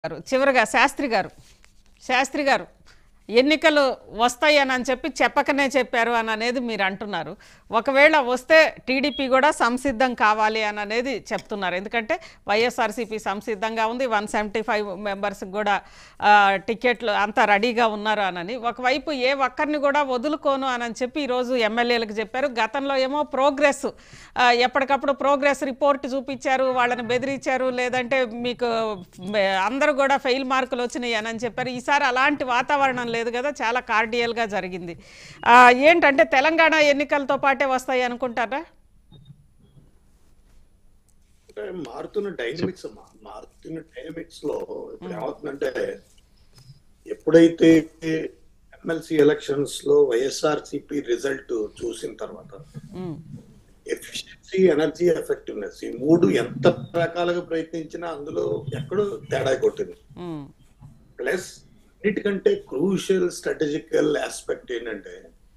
చివరగా శాస్త్రి గారు ఎన్నికలు వస్తాయని చెప్పి చెప్పకనే చెప్పారు అని అనేది మీరు అంటున్నారు. ఒకవేళ వస్తే టీడీపీ కూడా సంసిద్ధం కావాలి అని అనేది చెప్తున్నారు. ఎందుకంటే వైఎస్ఆర్సీపీ సంసిద్ధంగా ఉంది, 175 మెంబర్స్ కూడా టికెట్లు అంతా రెడీగా ఉన్నారు అని. ఒకవైపు ఏ ఒక్కరిని కూడా వదులుకోను అని చెప్పి ఈరోజు ఎమ్మెల్యేలకు చెప్పారు. గతంలో ఏమో ప్రోగ్రెస్ ఎప్పటికప్పుడు ప్రోగ్రెస్ రిపోర్ట్ చూపించారు, వాళ్ళని బెదిరించారు, లేదంటే మీకు అందరూ కూడా ఫెయిల్ మార్కులు వచ్చినాయి అని చెప్పారు. ఈసారి అలాంటి వాతావరణం లేదు కదా, చాలా కార్డియల్గా జరిగింది. ఏంటంటే తెలంగాణ ఎన్నికలతో పాటే వస్తాయి అనుకుంటారా? మారుతున్న డైనమిక్స్ లో ఇప్పుడు ఏమవుతుందంటే, ఎప్పుడైతే ఎమ్మెల్సీ ఎలక్షన్స్ లో వైఎస్ఆర్సీపీ రిజల్ట్ చూసిన తర్వాత ఎఫిషియన్సీ, ఎనర్జీ, ఎఫెక్టివ్నెస్ ఈ మూడు ఎంత రకాలుగా ప్రయత్నించినా అందులో ఎక్కడో తేడా కొట్టింది. ప్లస్ అన్నిటికంటే క్రూషియల్ స్ట్రాటజికల్ ఆస్పెక్ట్ ఏంటంటే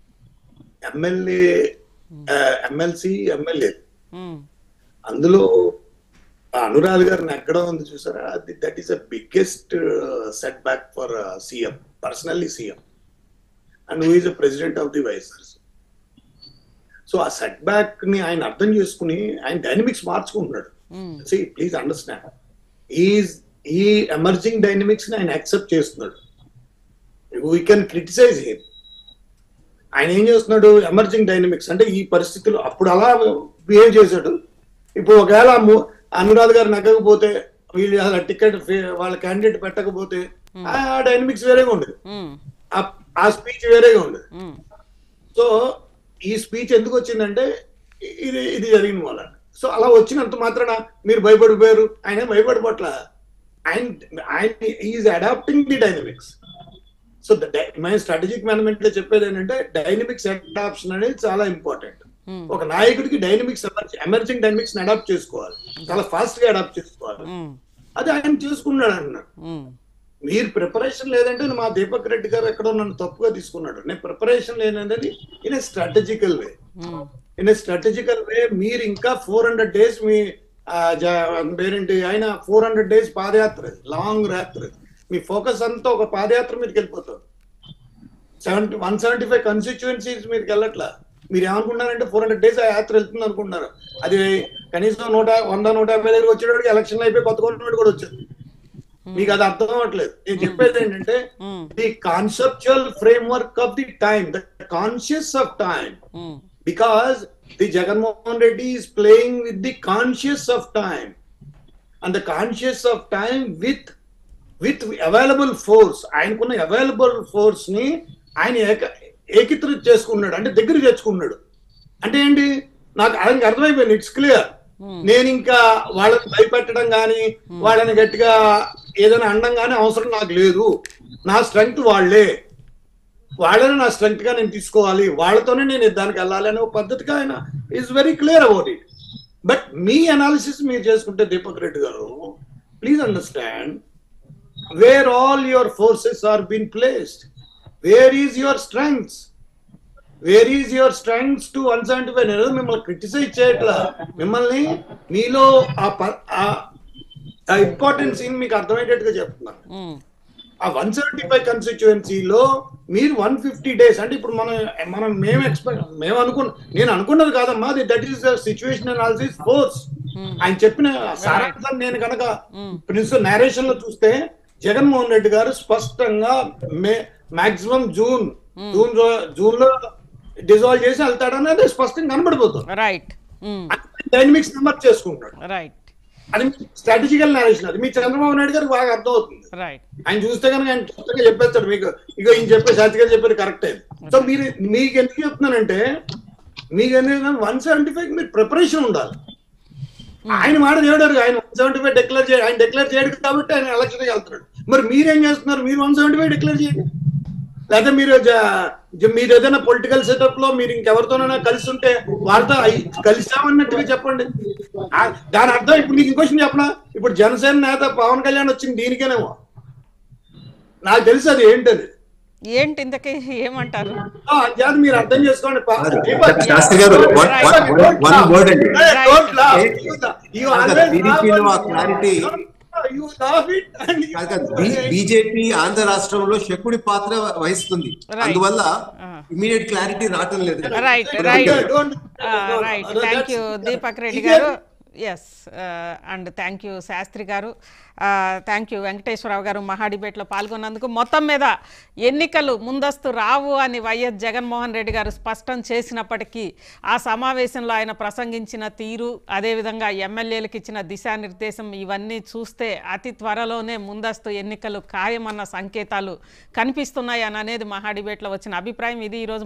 ఎమ్మెల్సీ, ఎమ్మెల్యే అందులో అనురాధ్ గారిని ఎక్కడ ఉంది చూసారా, that is the biggest setback for CM, personally CM and who is the president of the YSRC. So ఆ సెట్ బ్యాక్ ని ఆయన అర్థం చేసుకుని ఆయన డైనమిక్స్ మార్చుకుంటున్నాడు. ప్లీజ్ అండర్స్టాండ్, ఈ ఎమర్జింగ్ డైనమిక్స్ ని ఆయన యాక్సెప్ట్ చేస్తున్నాడు. We can criticize him. ఆయన ఏం చేస్తున్నాడు, ఎమర్జింగ్ డైనమిక్స్ అంటే ఈ పరిస్థితులు అప్పుడు అలా బిహేవ్ చేశాడు. ఇప్పుడు ఒకవేళ అనురాధ్ గారు నగ్గకపోతే, వీళ్ళు అలా టికెట్ వాళ్ళ క్యాండిడేట్ పెట్టకపోతే ఆ డైనమిక్స్ వేరేగా ఉండదు, ఆ స్పీచ్ వేరేగా ఉండదు. సో ఈ స్పీచ్ ఎందుకు వచ్చిందంటే ఇది జరిగిన వల్ల. సో అలా వచ్చినంత మాత్రాన మీరు భయపడిపోయారు, ఆయన భయపడిపోట్ల, ఆయన is adapting the dynamics. So మన స్ట్రాటజిక్ మేనేజ్మెంట్ లో చెప్పేది ఏంటంటే డైనమిక్స్ అడాప్షన్ అనేది చాలా ఇంపార్టెంట్. ఒక నాయకుడికి డైనమిక్స్, ఎమర్జింగ్ డైనమిక్స్ అడాప్ట్ చేసుకోవాలి, చాలా ఫాస్ట్ గా అడాప్ట్ చేసుకోవాలి. అది ఆయన చేసుకున్నాడు అన్నాడు. మీరు ప్రిపరేషన్ లేదంటే మా దీపక్ రెడ్డి గారు ఎక్కడో నన్ను తప్పుగా తీసుకున్నాడు. నేను ప్రిపరేషన్ లేనది ఇన్ ఏ స్ట్రాటజికల్ వే. మీరు ఇంకా 400 days మీ పేరేంటి ఆయన 400 days పాదయాత్ర, లాంగ్ యాత్ర. మీ ఫోకస్ అంతా ఒక పాదయాత్ర మీదకి వెళ్ళిపోతారు. 175 కాన్స్టిట్యుయెన్సీస్ మీదకి వెళ్ళట్లా. మీరు ఏమనుకుంటున్నారంటే 400 days ఆ యాత్ర వెళ్తుంది అనుకుంటున్నారు. అది కనీసం 100-150 దగ్గర వచ్చేటప్పటికి ఎలక్షన్ అయిపోయి కొత్త గవర్నమెంట్ కూడా వచ్చింది. మీకు అది అర్థం అవ్వట్లేదు. నేను చెప్పేది ఏంటంటే the conceptual framework of the time, the conscious of time, because the Jaganmohan Reddy is playing with the conscious of time and the conscious of time with available force. ఆయనకున్న అవైలబుల్ ఫోర్స్ ని ఆయన ఏకీకృత చేసుకున్నాడు, అంటే దగ్గర తెచ్చుకున్నాడు. అంటే ఏంటి, నాకు ఆయనకి అర్థమైపోయింది, ఇట్స్ క్లియర్. నేను ఇంకా వాళ్ళని భయపెట్టడం కానీ వాళ్ళని గట్టిగా ఏదైనా అనడం కానీ అవసరం నాకు లేదు. నా స్ట్రెంగ్త్ వాళ్ళని నా స్ట్రెంగ్త్ గా నేను తీసుకోవాలి, వాళ్ళతోనే నేను దానికి వెళ్ళాలి అనే పద్ధతిగా ఆయన is very clear about it. But మీ అనాలిసిస్ మీరు చేసుకుంటే Deepak Reddy garu, please understand where all your forces are been placed, where is your strengths, where is your strengths to 175. నేను మిమ్మల్ని క్రిటిసైజ్ చేయట్లా, మిమ్మల్ని మీలో ఆ ఇంపార్టెన్స్ మీకు అర్థమయ్యేటట్టుగా చెప్తున్నాను. ఆ 175 కాన్స్టిట్యుయెన్సీలో మీరు 150 days అంటే ఇప్పుడు నేను అనుకున్నది కాదమ్మా, that is the situation analysis force. ఆయన చెప్పిన సారాంశం నేను కనుక ప్రిన్సిపల్ నేరేషన్ లో చూస్తే జగన్మోహన్ రెడ్డి గారు స్పష్టంగా మాక్సిమం జూన్ లో డిజాల్వ్ చేసి వెళ్తాడనేది స్పష్టంగా కనబడిపోతుంది. రైట్, డైనమిక్స్ నెంబర్ చేసుకుంటాడు. రైట్, అది స్ట్రాటజికల్ నేరేషన్. అది మీ చంద్రబాబు నాయుడు గారికి బాగా అర్థం అవుతుంది. ఆయన చూస్తే కనుక ఆయన కొత్తగా చెప్పేస్తాడు మీకు, ఇక ఈయన చెప్పే శాస్త్రి చెప్పేది కరెక్ట్ అయింది. సో మీకు ఎందుకు చెప్తున్నానంటే, మీకు ఎందుకు 175 మీరు ప్రిపరేషన్ ఉండాలి. ఆయన మాట చేయడారు, ఆయన 175 డిక్లేర్ చేయాలి. ఆయన డిక్లేర్ చేయడు కాబట్టి ఆయన ఎలక్షన్కి వెళ్తున్నాడు. మరి మీరేం చేస్తున్నారు, మీరు 175 డిక్లేర్ చేయండి. లేదా మీరు ఏదైనా పొలిటికల్ సెటప్ లో మీరు ఇంకెవరితోనైనా కలిసి ఉంటే వాళ్ళతో కలిసామన్నట్టుగా చెప్పండి. దాని అర్థం ఇప్పుడు మీకు ఇంకోషన్ చెప్పనా, ఇప్పుడు జనసేన నేత పవన్ కళ్యాణ్ వచ్చింది దీనికేనేమో, నాకు తెలుసు అది ఏంటది. ఏంటి ఇంతకీ ఏమంటారు మీరు అర్థం చేసుకోండి. you love it and you BJP Andhra రాష్ట్రంలో శకుడి పాత్ర వహిస్తుంది, అందువల్ల ఇమీడియట్ క్లారిటీ రావటం లేదు. Right thank you Deepak Reddy garu. Yes and thank you Shastri garu, thank you Venkateswararao గారు మహా డిబేట్లో పాల్గొన్నందుకు. మొత్తం మీద ఎన్నికలు ముందస్తు రావు అని వైఎస్ జగన్మోహన్ రెడ్డి గారు స్పష్టం చేసినప్పటికీ ఆ సమావేశంలో ఆయన ప్రసంగించిన తీరు, అదేవిధంగా ఎమ్మెల్యేలకు ఇచ్చిన దిశానిర్దేశం ఇవన్నీ చూస్తే అతి త్వరలోనే ముందస్తు ఎన్నికలు ఖాయమన్న సంకేతాలు కనిపిస్తున్నాయి అని అనేది మహా డిబేట్లో వచ్చిన అభిప్రాయం. ఇది ఈరోజు